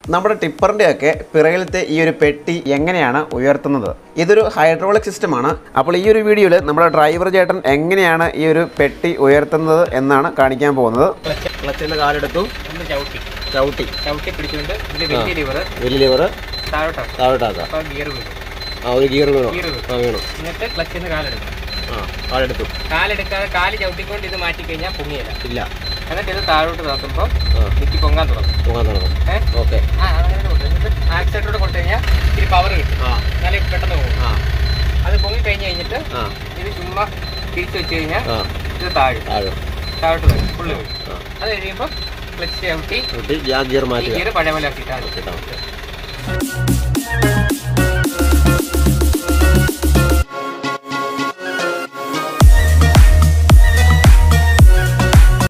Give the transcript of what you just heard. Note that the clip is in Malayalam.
നമ്മുടെ ടിപ്പറിൻ്റെയൊക്കെ പിറകിലത്തെ ഈ ഒരു പെട്ടി എങ്ങനെയാണ് ഉയർത്തുന്നത്? ഇതൊരു ഹൈഡ്രോളിക് സിസ്റ്റമാണ്. അപ്പോൾ ഈ ഒരു വീഡിയോയിൽ നമ്മുടെ ഡ്രൈവർ ചേട്ടൻ എങ്ങനെയാണ് ഈ ഒരു പെട്ടി ഉയർത്തുന്നത് എന്നാണ് കാണിക്കാൻ പോകുന്നത്. ക്ലച്ചിൻ്റെ കാലെടുത്തു, ചവിട്ടി പിടിച്ചുകൊണ്ട് വലിയ ലിവർ താഴോട്ടാക്കാം. ഒരു ഗിയർ വീണു. എന്നിട്ട് ക്ലച്ചിന്ന് കാലെടുക്കും. കാലെടുക്കാതെ കാല് ചവിട്ടിക്കൊണ്ട് ഇത് മാറ്റി കഴിഞ്ഞാൽ പൊങ്ങിയില്ല. ഇല്ല. എന്നിട്ട് ഇത് താഴോട്ട് നോക്കുമ്പോൾ എനിക്ക് പൊങ്ങാൻ തുടങ്ങും. ഓക്കെ. എന്നിട്ട് ആക്സിലേറ്ററോട് കൊടുത്തു കഴിഞ്ഞാൽ ഇത്തിരി പവർ കിട്ടും. എന്നാലും പെട്ടെന്ന് പോകും. അത് പൊങ്ങി കഴിഞ്ഞ് കഴിഞ്ഞിട്ട് ഇത് ചുമ്മാ തിരിച്ചു വെച്ച് കഴിഞ്ഞാൽ ഇത് താഴോട്ട് വരും, ഫുള്ള് വരും. അത് കഴിയുമ്പോൾ ക്ലച്ച് ചവിട്ടി ഗിയർ പഴയ പോലെ ആക്കിയിട്ടാണ്.